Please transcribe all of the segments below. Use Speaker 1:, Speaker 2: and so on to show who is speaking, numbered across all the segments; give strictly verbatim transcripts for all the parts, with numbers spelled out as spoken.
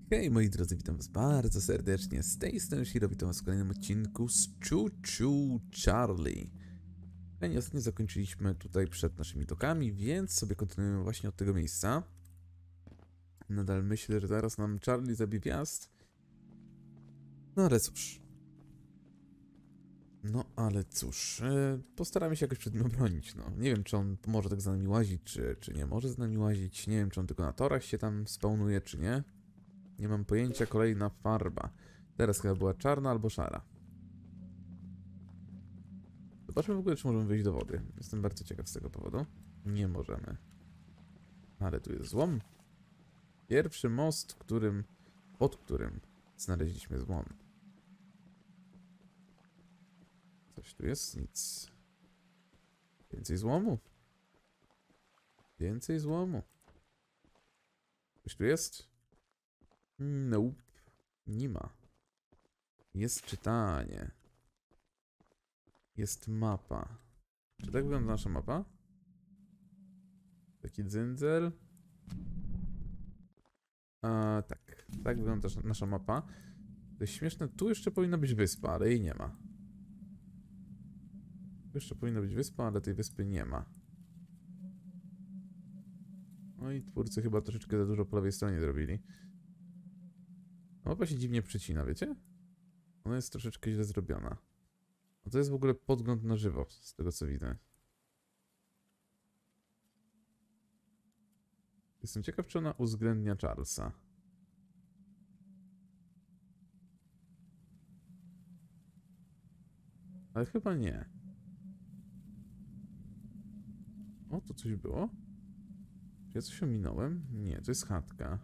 Speaker 1: Hej moi drodzy, witam was bardzo serdecznie, z tej strony Shiro, witam was w kolejnym odcinku z Choo Choo Charlie. I ostatnio zakończyliśmy tutaj przed naszymi dokami, więc sobie kontynuujemy właśnie od tego miejsca. Nadal myślę, że zaraz nam Charlie zabije wjazd. No ale cóż. No ale cóż, yy, postaramy się jakoś przed nim obronić, no. Nie wiem, czy on może tak za nami łazić, czy, czy nie może za nami łazić. Nie wiem, czy on tylko na torach się tam spawnuje, czy nie. Nie mam pojęcia. Kolejna farba. Teraz chyba była czarna albo szara. Zobaczmy w ogóle, czy możemy wyjść do wody. Jestem bardzo ciekaw z tego powodu. Nie możemy. Ale tu jest złom. Pierwszy most, którym, pod którym znaleźliśmy złom. Coś tu jest? Nic. Więcej złomu. Więcej złomu. Coś tu jest? Nope. Nie ma. Jest czytanie. Jest mapa. Czy tak wygląda nasza mapa? Taki dzyndzel. A, tak. Tak wygląda nasza mapa. To jest śmieszne. Tu jeszcze powinna być wyspa, ale jej nie ma. Tu jeszcze powinna być wyspa, ale tej wyspy nie ma. No i twórcy chyba troszeczkę za dużo po lewej stronie zrobili. Mapa się dziwnie przecina, wiecie? Ona jest troszeczkę źle zrobiona. A to jest w ogóle podgląd na żywo, z tego co widzę. Jestem ciekaw, czy ona uwzględnia Charlesa. Ale chyba nie. O, tu coś było? Czy ja coś ominąłem? Nie, to jest chatka.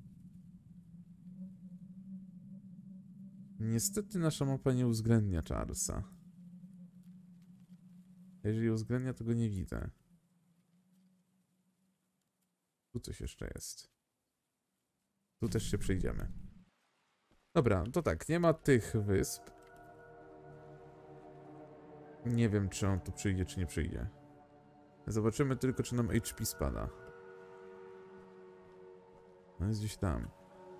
Speaker 1: Niestety nasza mapa nie uwzględnia Charlesa. Jeżeli uwzględnia, to go nie widzę. Tu coś jeszcze jest. Tu też się przejdziemy. Dobra, to tak, nie ma tych wysp. Nie wiem, czy on tu przyjdzie, czy nie przyjdzie. Zobaczymy tylko, czy nam H P spada. No jest gdzieś tam.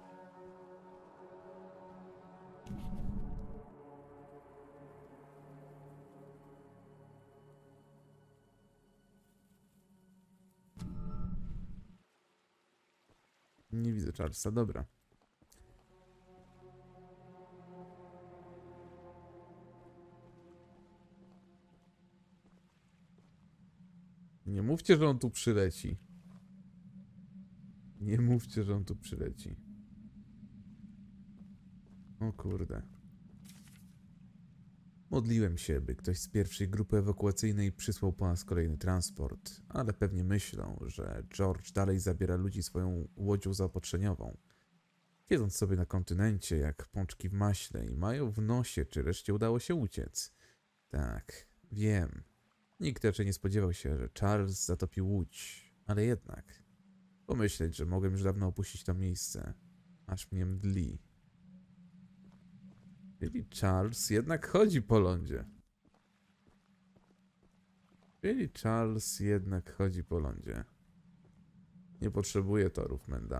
Speaker 1: Nie widzę Charlesa, dobra. Nie mówcie, że on tu przyleci. Nie mówcie, że on tu przyleci. O kurde. Modliłem się, by ktoś z pierwszej grupy ewakuacyjnej przysłał po nas kolejny transport, ale pewnie myślą, że George dalej zabiera ludzi swoją łodzią zaopatrzeniową. Siedząc sobie na kontynencie jak pączki w maśle i mają w nosie, czy reszcie udało się uciec. Tak, wiem. Nikt raczej nie spodziewał się, że Charles zatopił łódź, ale jednak. Pomyśleć, że mogłem już dawno opuścić to miejsce. Aż mnie mdli. Czyli Charles jednak chodzi po lądzie. Czyli Charles jednak chodzi po lądzie. Nie potrzebuje torów, Menda.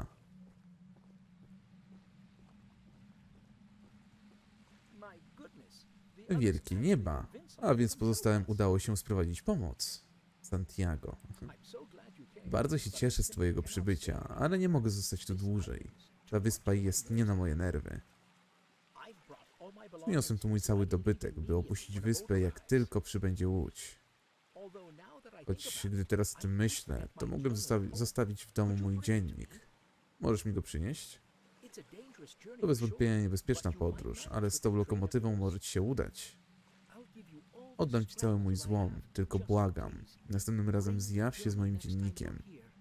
Speaker 1: Wielkie nieba, a więc pozostałym udało się sprowadzić pomoc. Santiago. Bardzo się cieszę z twojego przybycia, ale nie mogę zostać tu dłużej. Ta wyspa jest nie na moje nerwy. Przyniosłem tu mój cały dobytek, by opuścić wyspę, jak tylko przybędzie łódź. Choć gdy teraz o tym myślę, to mógłbym zostawi zostawić w domu mój dziennik. Możesz mi go przynieść? To bez wątpienia niebezpieczna podróż, ale z tą lokomotywą może ci się udać. Oddam ci cały mój złom, tylko błagam. Następnym razem zjaw się z moim dziennikiem.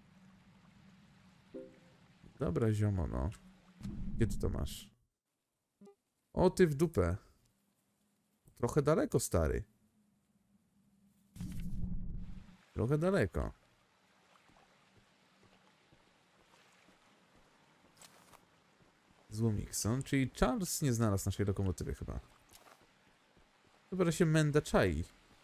Speaker 1: Dobra, ziomo, no. Gdzie ty to masz? O, ty w dupę. Trochę daleko, stary. Trochę daleko. Złomikson, czyli Charles nie znalazł naszej lokomotywy chyba. Chyba, że się Menda czai.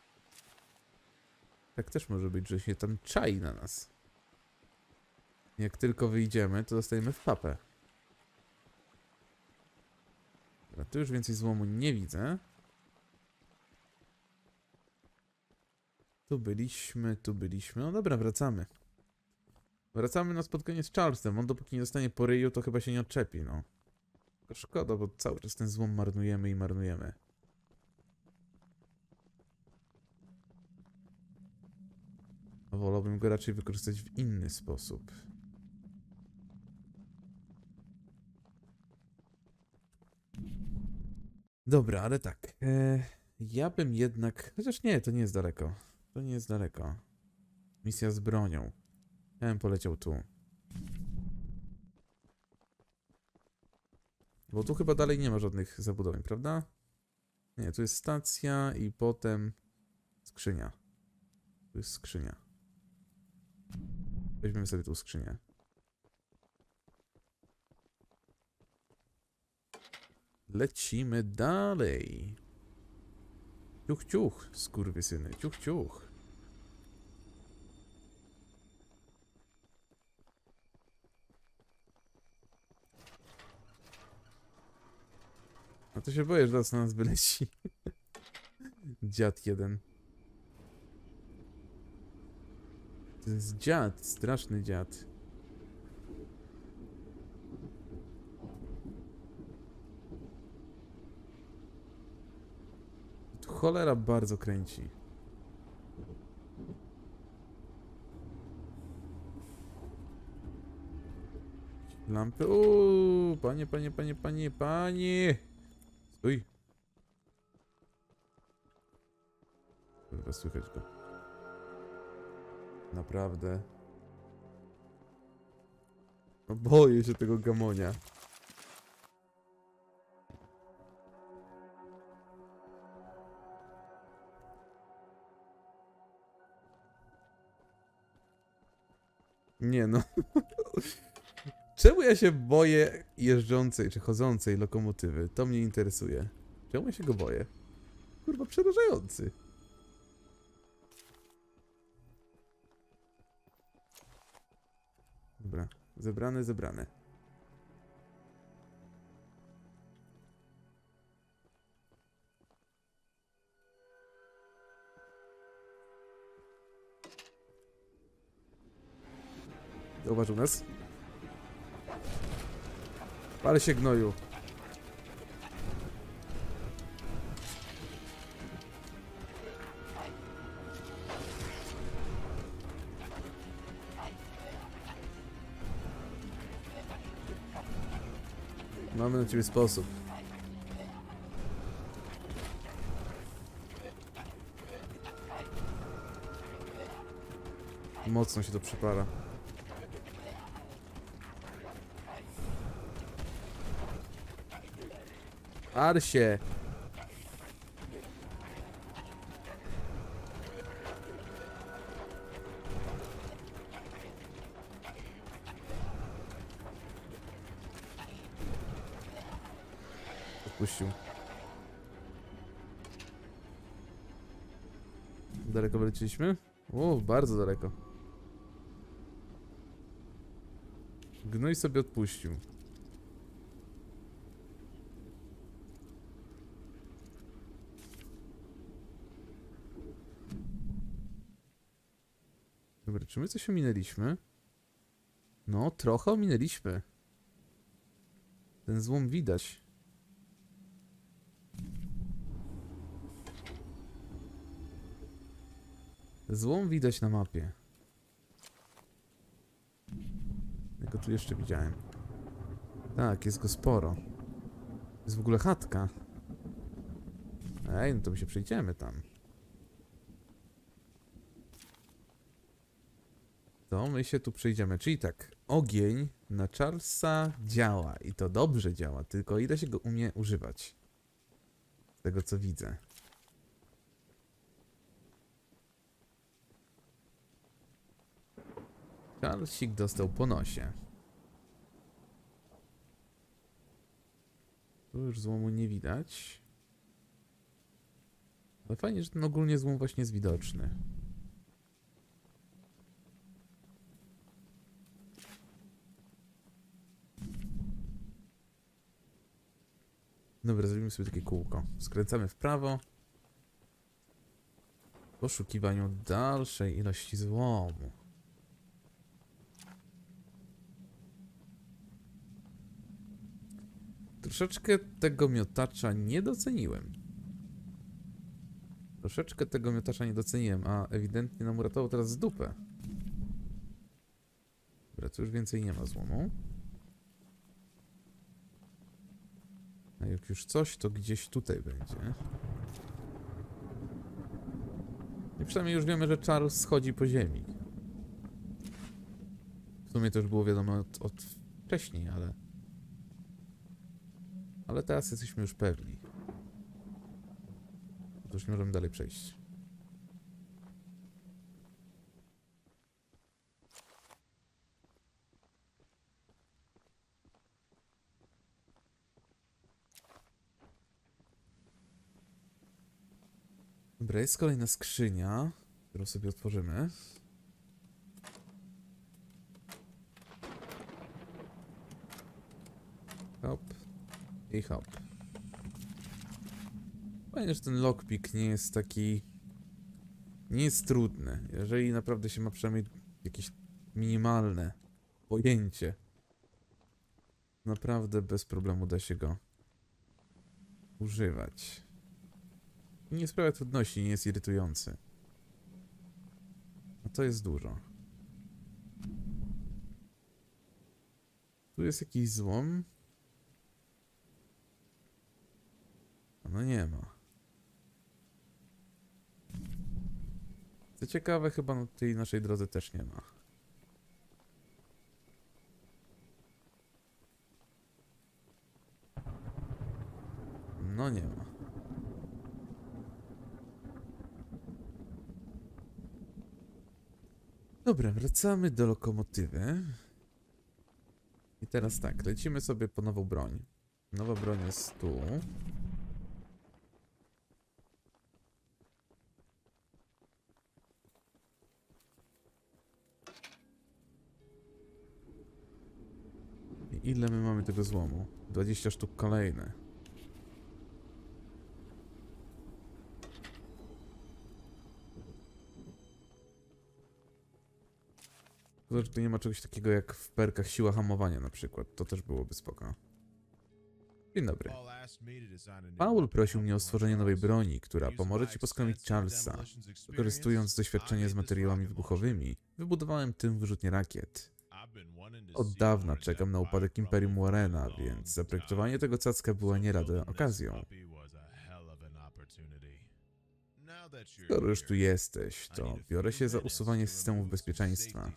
Speaker 1: Tak też może być, że się tam czai na nas. Jak tylko wyjdziemy, to dostajemy w papę. Dobra, tu już więcej złomu nie widzę. Tu byliśmy, tu byliśmy. No dobra, wracamy. Wracamy na spotkanie z Charlesem. On dopóki nie dostanie po ryju, to chyba się nie odczepi, no. To szkoda, bo cały czas ten złom marnujemy i marnujemy. Wolałbym go raczej wykorzystać w inny sposób. Dobra, ale tak. E, ja bym jednak... Chociaż nie, to nie jest daleko. To nie jest daleko. Misja z bronią. Ja bym poleciał tu. Bo tu chyba dalej nie ma żadnych zabudowań, prawda? Nie, tu jest stacja i potem skrzynia. Tu jest skrzynia. Weźmiemy sobie tą skrzynię. Lecimy dalej. Ciuch, ciuch, skurwysyny. Ciuch, ciuch. No to się boję, że teraz na nas wyleci. Dziad jeden. To jest dziad, straszny dziad. Tu cholera bardzo kręci. Lampy. Uuu, panie, panie, panie, panie, panie. Stój. Chyba słychać go. Naprawdę. No boję się tego gamonia. Nie no. Czemu ja się boję jeżdżącej czy chodzącej lokomotywy? To mnie interesuje. Czemu ja się go boję? Kurwa, przerażający. Dobra, zebrane, zebrane. Zauważył nas. Pal się, gnoju. Mamy na ciebie sposób. Mocno się to przypala. Arsie! Odpuścił. Daleko wylecieliśmy? O, bardzo daleko. Gnój sobie odpuścił. Dobra, czy my coś ominęliśmy? No, trochę ominęliśmy. Ten złom widać. Złom widać na mapie. Ja go tu jeszcze widziałem. Tak, jest go sporo. Jest w ogóle chatka. Ej, no to my się przejdziemy tam. To my się tu przejdziemy. Czyli tak, ogień na Charlesa działa. I to dobrze działa, tylko ile się go umie używać. Z tego co widzę. Charlesik dostał po nosie. Tu już złomu nie widać. Ale fajnie, że ten ogólnie złom właśnie jest widoczny. Dobra, zrobimy sobie takie kółko. Skręcamy w prawo. W poszukiwaniu dalszej ilości złomu. Troszeczkę tego miotacza nie doceniłem. Troszeczkę tego miotacza nie doceniłem, a ewidentnie nam uratował teraz z dupę. Dobra, tu już więcej nie ma złomu. A jak już coś, to gdzieś tutaj będzie. I przynajmniej już wiemy, że Charles schodzi po ziemi. W sumie to już było wiadomo od, od wcześniej, ale... Ale teraz jesteśmy już pewni. To już nie możemy dalej przejść. Dobra, jest kolejna skrzynia, którą sobie otworzymy. Hop. I hop. Fajnie, że ten lockpick nie jest taki... Nie jest trudny. Jeżeli naprawdę się ma przynajmniej jakieś minimalne pojęcie, naprawdę bez problemu da się go używać. I nie sprawia trudności, nie jest irytujący. A to jest dużo. Tu jest jakiś złom. No nie ma. Co ciekawe, chyba na tej naszej drodze też nie ma. No nie ma. Dobra, wracamy do lokomotywy. I teraz tak, lecimy sobie po nową broń. Nowa broń jest tu. I ile my mamy tego złomu? dwadzieścia sztuk kolejne. Zobacz, tu nie ma czegoś takiego jak w perkach siła hamowania na przykład. To też byłoby spoko. Dzień dobry. Paul prosił mnie o stworzenie nowej broni, która pomoże ci poskromić Charlesa. Wykorzystując doświadczenie z materiałami wybuchowymi, wybudowałem tym wyrzutnię rakiet. Od dawna czekam na upadek Imperium Warrena, więc zaprojektowanie tego cacka była nie lada okazją. Skoro już tu jesteś, to biorę się za usuwanie systemów bezpieczeństwa.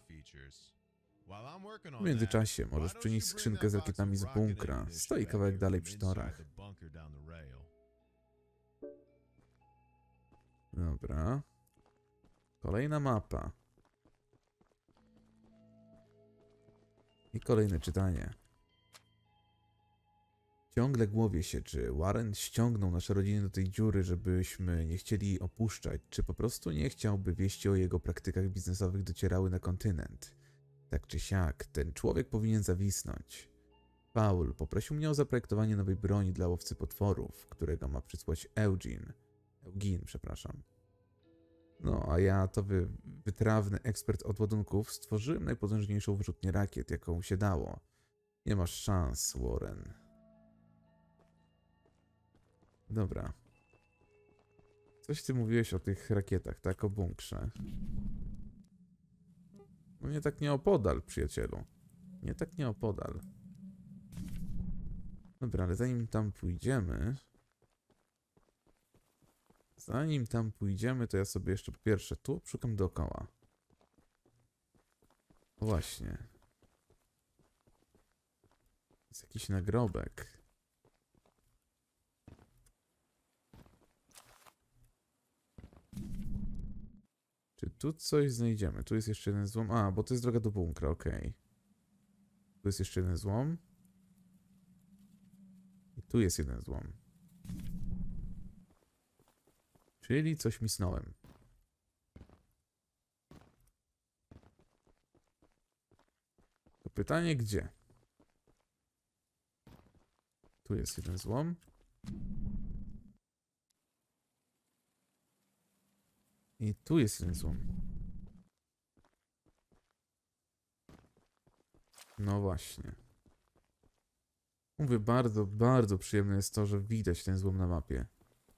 Speaker 1: W międzyczasie możesz przynieść skrzynkę z rakietami z bunkra. Stoi kawałek dalej przy torach. Dobra. Kolejna mapa. I kolejne czytanie. Ciągle głowię się, czy Warren ściągnął nasze rodziny do tej dziury, żebyśmy nie chcieli jej opuszczać, czy po prostu nie chciałby wieści o jego praktykach biznesowych docierały na kontynent. Tak czy siak, ten człowiek powinien zawisnąć. Paul poprosił mnie o zaprojektowanie nowej broni dla łowcy potworów, którego ma przysłać Eugene. Eugene, przepraszam. No, a ja, to wy, wytrawny ekspert od ładunków, stworzyłem najpotężniejszą wyrzutnię rakiet, jaką się dało. Nie masz szans, Warren. Dobra. Coś ty mówiłeś o tych rakietach, tak? O bunkrze. No nie tak nieopodal, przyjacielu. Nie tak nieopodal. Dobra, ale zanim tam pójdziemy... Zanim tam pójdziemy, to ja sobie jeszcze po pierwsze tu szukam dookoła. O właśnie. Jest jakiś nagrobek. Czy tu coś znajdziemy? Tu jest jeszcze jeden złom. A, bo to jest droga do bunkra, okej. Okay. Tu jest jeszcze jeden złom. I tu jest jeden złom. Czyli coś misnąłem. To pytanie gdzie? Tu jest jeden złom. I tu jest jeden złom. No właśnie. Mówię, bardzo, bardzo przyjemne jest to, że widać ten złom na mapie.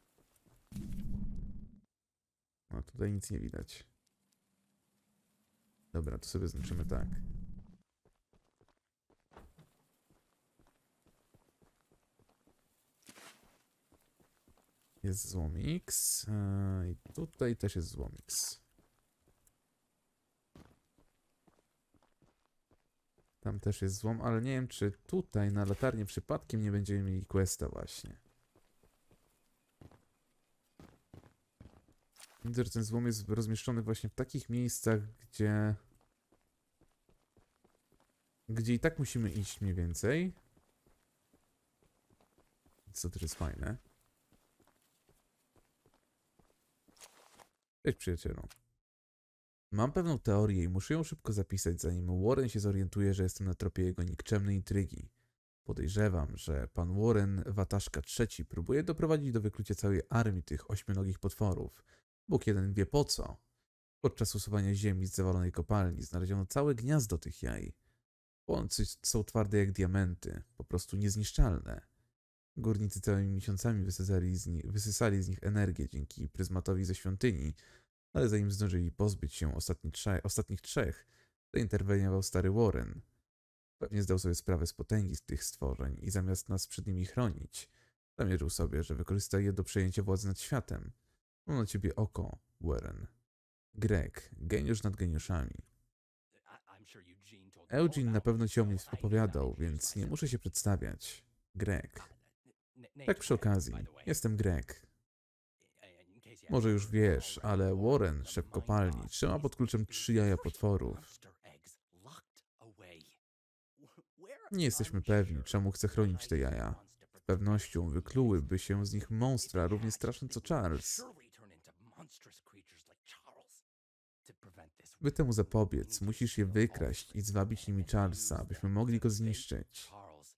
Speaker 1: No tutaj nic nie widać. Dobra, to sobie znaczymy tak. Jest złom X. Yy, I tutaj też jest złom X. Tam też jest złom, ale nie wiem, czy tutaj na latarni przypadkiem nie będziemy mieli questa właśnie. Widzę, że ten złom jest rozmieszczony właśnie w takich miejscach, gdzie... Gdzie i tak musimy iść mniej więcej. Co też jest fajne. Cześć przyjacielu. Mam pewną teorię i muszę ją szybko zapisać, zanim Warren się zorientuje, że jestem na tropie jego nikczemnej intrygi. Podejrzewam, że pan Warren, Wataszka trzeci, próbuje doprowadzić do wyklucia całej armii tych ośmionogich potworów. Bóg jeden wie po co. Podczas usuwania ziemi z zawalonej kopalni znaleziono całe gniazdo tych jaj. Łący są twarde jak diamenty, po prostu niezniszczalne. Górnicy całymi miesiącami wysysali z, nich, wysysali z nich energię dzięki pryzmatowi ze świątyni, ale zanim zdążyli pozbyć się ostatni trze ostatnich trzech, zainterweniował stary Warren. Pewnie zdał sobie sprawę z potęgi z tych stworzeń i zamiast nas przed nimi chronić, zamierzył sobie, że wykorzysta je do przejęcia władzy nad światem. Mam na ciebie oko, Warren. Greg, geniusz nad geniuszami. Eugene na pewno ci o mnie opowiadał, więc nie muszę się przedstawiać. Greg. Tak przy okazji, jestem Greg. Może już wiesz, ale Warren, szef kopalni, trzyma pod kluczem trzy jaja potworów. Nie jesteśmy pewni, czemu chce chronić te jaja. Z pewnością wyklułyby się z nich monstra równie straszne co Charles. By temu zapobiec, musisz je wykraść i zwabić nimi Charlesa, abyśmy mogli go zniszczyć.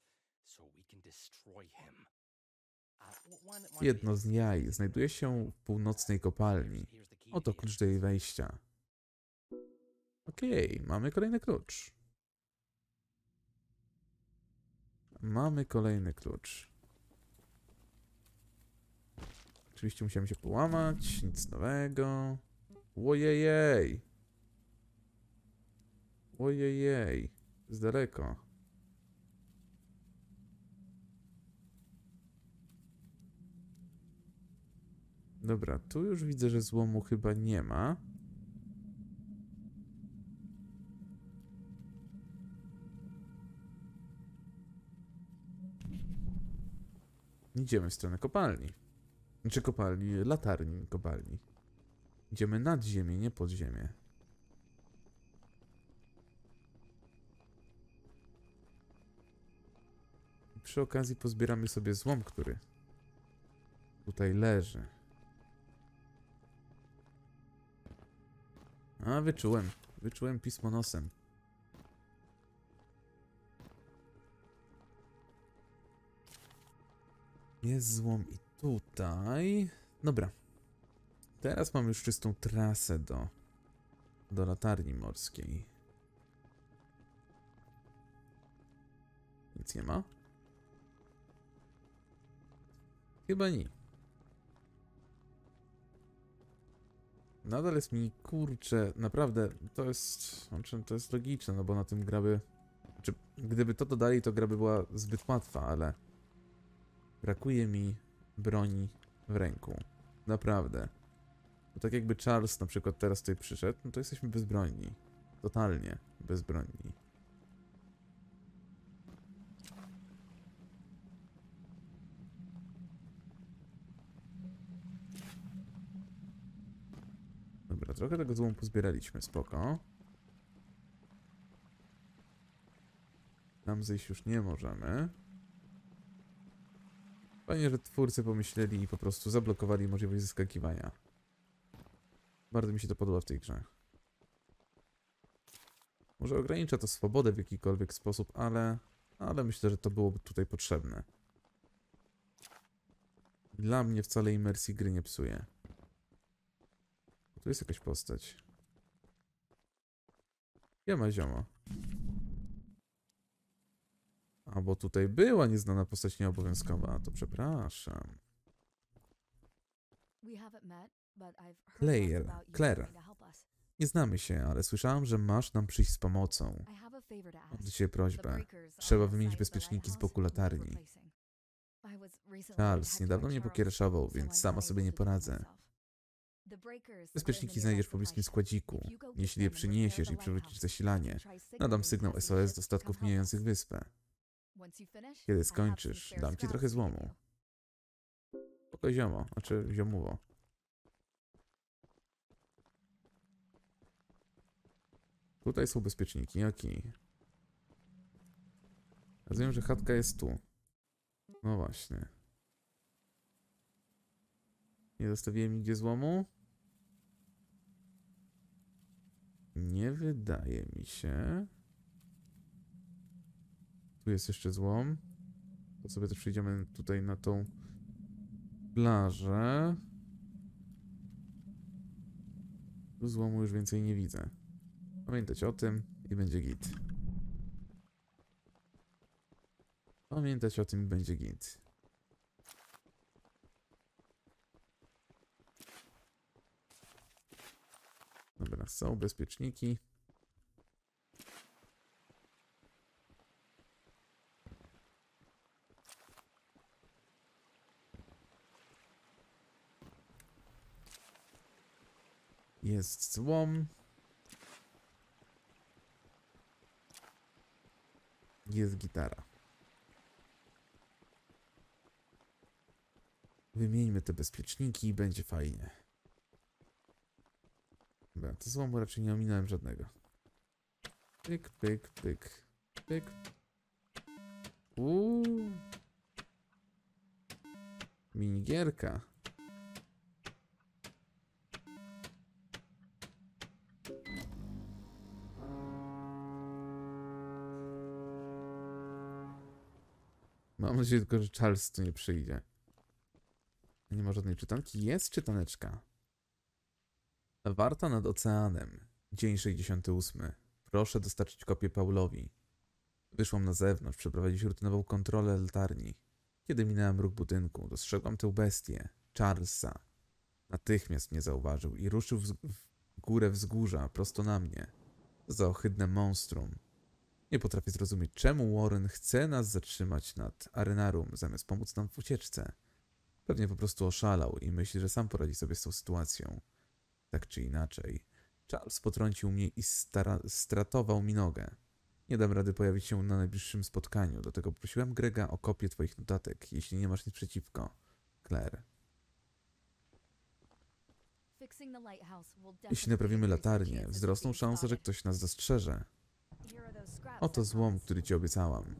Speaker 1: Jedno z jaj znajduje się w północnej kopalni. Oto klucz do jej wejścia. Okej, okay, mamy kolejny klucz. Mamy kolejny klucz. Oczywiście musiałem się połamać, nic nowego. Ojejej! Ojejej, z daleko. Dobra, tu już widzę, że złomu chyba nie ma. Idziemy w stronę kopalni. Czy kopalni, latarni kopalni. Idziemy nad ziemię, nie pod ziemię. Przy okazji pozbieramy sobie złom, który tutaj leży. A, wyczułem. Wyczułem pismo nosem. Jest złom i tutaj. Dobra. Teraz mam już czystą trasę do, do latarni morskiej. Nic nie ma? Chyba nie. Nadal jest mi, kurczę, naprawdę, to jest, znaczy, to jest logiczne, no bo na tym gra by, znaczy, gdyby to dodali, to gra by była zbyt łatwa, ale brakuje mi broni w ręku. Naprawdę. Bo tak jakby Charles na przykład teraz tutaj przyszedł, no to jesteśmy bezbronni. Totalnie bezbronni. Dobra, trochę tego złomu pozbieraliśmy, spoko. Tam zejść już nie możemy. Fajnie, że twórcy pomyśleli i po prostu zablokowali możliwość zeskakiwania. Bardzo mi się to podoba w tej grze. Może ogranicza to swobodę w jakikolwiek sposób, ale... Ale myślę, że to byłoby tutaj potrzebne. Dla mnie wcale imersji gry nie psuje. Tu jest jakaś postać. Gdzie ma zioma? A, bo tutaj była nieznana postać nieobowiązkowa. To przepraszam. Claire. Claire. Nie znamy się, ale słyszałam, że masz nam przyjść z pomocą. Mam do ciebie prośbę. Trzeba wymienić bezpieczniki z boku latarni. Charles niedawno mnie pokiereszował, więc sama sobie nie poradzę. Bezpieczniki znajdziesz w pobliskim składziku. Jeśli je przyniesiesz i przywrócisz zasilanie, nadam sygnał S O S do statków mijających wyspę. Kiedy skończysz, dam ci trochę złomu. Spoko ziomo, znaczy ziomuwo. Tutaj są bezpieczniki, jaki? Rozumiem, że chatka jest tu. No właśnie. Nie zostawiłem nigdzie złomu? Nie wydaje mi się. Tu jest jeszcze złom. To sobie też przejdziemy tutaj na tą plażę. Tu złomu już więcej nie widzę. Pamiętać o tym i będzie git. Pamiętać o tym i będzie git. Dobra, są bezpieczniki. Jest złom. Jest gitara. Wymieńmy te bezpieczniki i będzie fajnie. Dobra, to złomu raczej nie ominąłem żadnego. Pyk, pyk, pyk, pyk. Uuu. Minigierka. Mam nadzieję tylko, że Charles tu nie przyjdzie. Nie ma żadnej czytanki. Jest czytaneczka. Warta nad oceanem. Dzień sześćdziesiąty ósmy. Proszę dostarczyć kopię Paulowi. Wyszłam na zewnątrz, przeprowadzić rutynową kontrolę latarni. Kiedy minęłam róg budynku, dostrzegłam tę bestię, Charlesa. Natychmiast mnie zauważył i ruszył w, w górę wzgórza, prosto na mnie. Za ohydne monstrum. Nie potrafię zrozumieć, czemu Warren chce nas zatrzymać nad Arenarum, zamiast pomóc nam w ucieczce. Pewnie po prostu oszalał i myśli, że sam poradzi sobie z tą sytuacją. Tak czy inaczej, Charles potrącił mnie i stara- stratował mi nogę. Nie dam rady pojawić się na najbliższym spotkaniu, do tego prosiłem Grega o kopię twoich notatek, jeśli nie masz nic przeciwko. Claire. Jeśli naprawimy latarnię, wzrosną szanse, że ktoś nas dostrzeże. Oto złom, który ci obiecałam.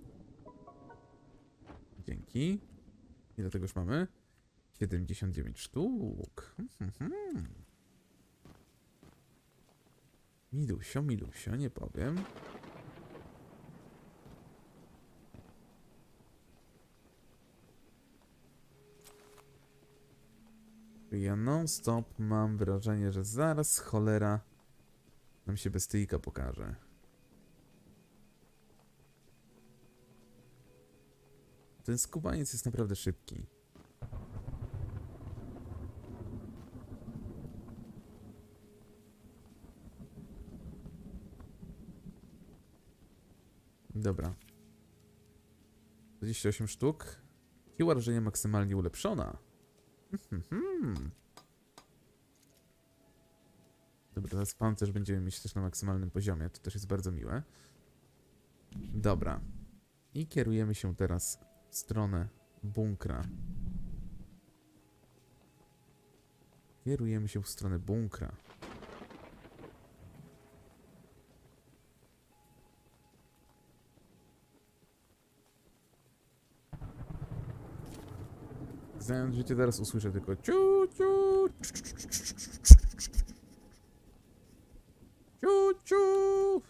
Speaker 1: Dzięki. Ile tegoż mamy? siedemdziesiąt dziewięć sztuk. Hmm, hmm, hmm. Milusio, milusio, nie powiem. Ja non-stop mam wrażenie, że zaraz cholera nam się bestyjka pokaże. Ten skubaniec jest naprawdę szybki. Dobra. dwadzieścia osiem sztuk. Siła rażenia maksymalnie ulepszona. Hmm. Dobra, teraz pancerz będziemy mieć też na maksymalnym poziomie. To też jest bardzo miłe. Dobra. I kierujemy się teraz w stronę bunkra. Kierujemy się w stronę bunkra. Znając życie, teraz usłyszę tylko ciu, ciu, ciu, ciu.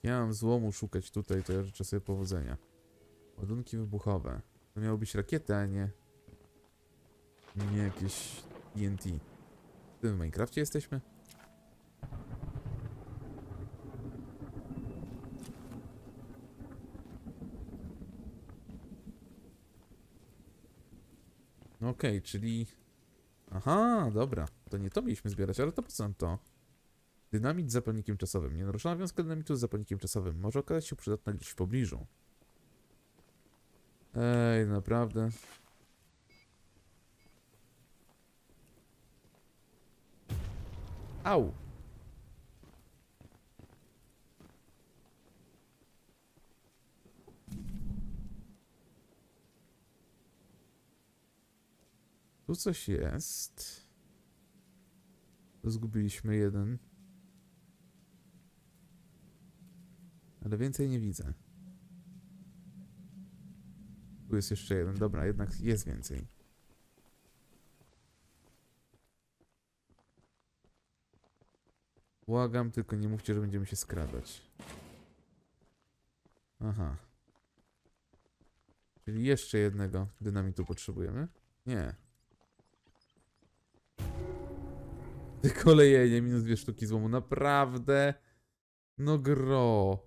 Speaker 1: Miałem złomu szukać tutaj, to ja życzę sobie powodzenia. Ładunki wybuchowe. To miało być rakiety, a nie... Nie jakieś T N T. W tym Minecrafcie jesteśmy? Okej, okay, czyli... Aha, dobra. To nie to mieliśmy zbierać, ale to po co nam to? Dynamit z zapalnikiem czasowym. Nienaruszona wiązka dynamitu z zapalnikiem czasowym. Może okazać się przydatna gdzieś w pobliżu. Ej, naprawdę. Au! Tu coś jest. Zgubiliśmy jeden. Ale więcej nie widzę. Tu jest jeszcze jeden. Dobra, jednak jest więcej. Błagam, tylko nie mówcie, że będziemy się skradać. Aha. Czyli jeszcze jednego dynamitu potrzebujemy? Nie. Kolejenie, minus dwie sztuki złomu. Naprawdę? No gro.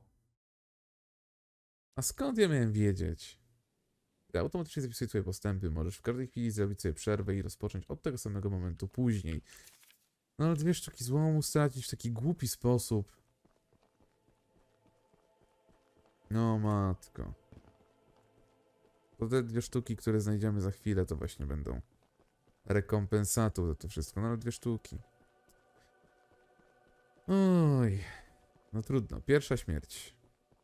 Speaker 1: A skąd ja miałem wiedzieć? Gra automatycznie zapisuje twoje postępy. Możesz w każdej chwili zrobić sobie przerwę i rozpocząć od tego samego momentu później. No ale dwie sztuki złomu stracić w taki głupi sposób. No matko. To te dwie sztuki, które znajdziemy za chwilę, to właśnie będą rekompensatą za to wszystko. No ale dwie sztuki. Oj. No trudno. Pierwsza śmierć.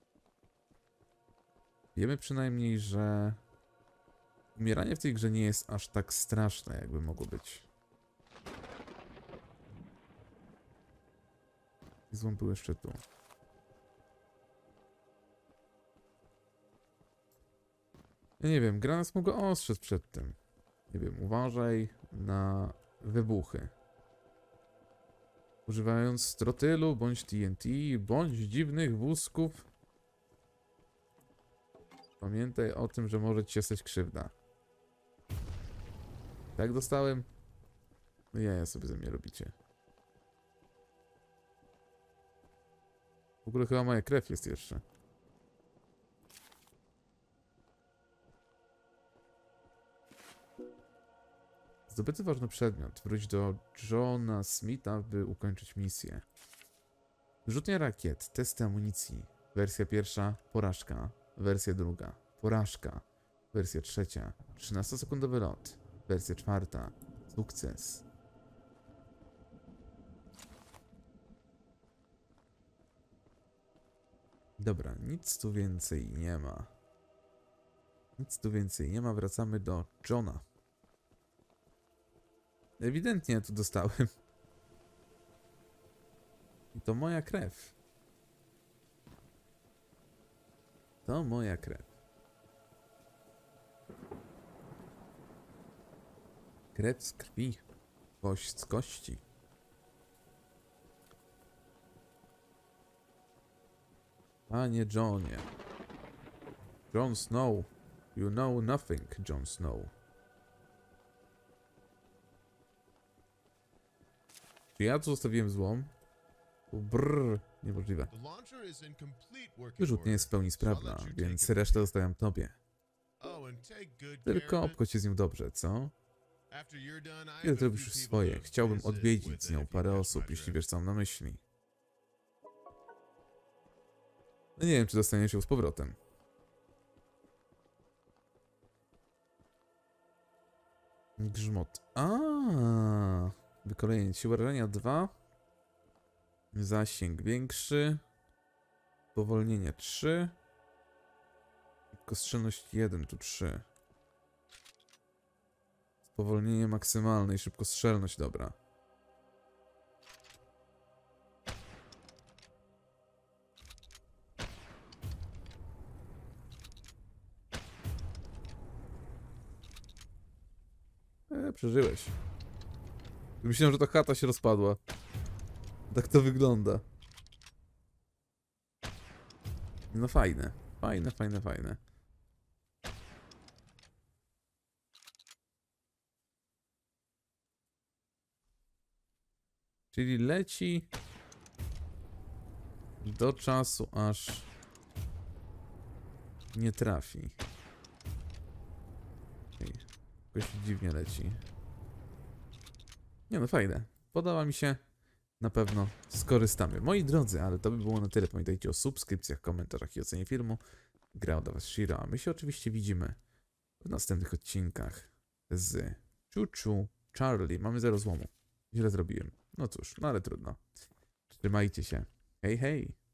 Speaker 1: Wiemy przynajmniej, że umieranie w tej grze nie jest aż tak straszne, jakby mogło być. I złom był jeszcze tu. Ja nie wiem, gra nas mogła ostrzec przed tym. Nie wiem, uważaj na wybuchy. Używając trotylu, bądź T N T, bądź dziwnych wózków. Pamiętaj o tym, że może ci się stać krzywda. Tak dostałem? No ja, ja sobie ze mnie robicie. W ogóle chyba moja krew jest jeszcze. Zdobyty ważny przedmiot. Wróć do Johna Smitha, by ukończyć misję. Wyrzutnia rakiet. Testy amunicji. Wersja pierwsza. Porażka. Wersja druga. Porażka. Wersja trzecia. trzynastosekundowy lot. Wersja czwarta. Sukces. Dobra, nic tu więcej nie ma. Nic tu więcej nie ma. Wracamy do Johna. Ewidentnie ja tu dostałem. I to moja krew. To moja krew. Krew z krwi. Kość z kości. Panie Johnie. Jon Snow. You know nothing, Jon Snow. Czy ja tu zostawiłem złom? Brrr, niemożliwe. Wyrzutnia jest w pełni sprawna, więc resztę zostawiam tobie. Tylko obchodź się z nią dobrze, co? Kiedy zrobisz już swoje, chciałbym odwiedzić z nią parę osób, jeśli wiesz co mam na myśli. No nie wiem, czy dostaniesz ją z powrotem. Grzmot. A, wykolejenie siły rażenia dwa. Zasięg większy. Powolnienie trzy. Szybkostrzelność jeden, tu trzy. Spowolnienie maksymalne i szybkostrzelność, dobra. E, przeżyłeś. Myślałem, że ta chata się rozpadła. Tak to wygląda. No fajne. Fajne, fajne, fajne. Czyli leci do czasu, aż nie trafi. Ej, jakoś dziwnie leci. Nie no, fajne. Podoba mi się. Na pewno skorzystamy. Moi drodzy, ale to by było na tyle. Pamiętajcie o subskrypcjach, komentarzach i ocenie filmu. Grał do was Shiro, a my się oczywiście widzimy w następnych odcinkach z Chuchu Charlie. Mamy zero złomu. Źle zrobiłem. No cóż, no ale trudno. Trzymajcie się. Hej, hej!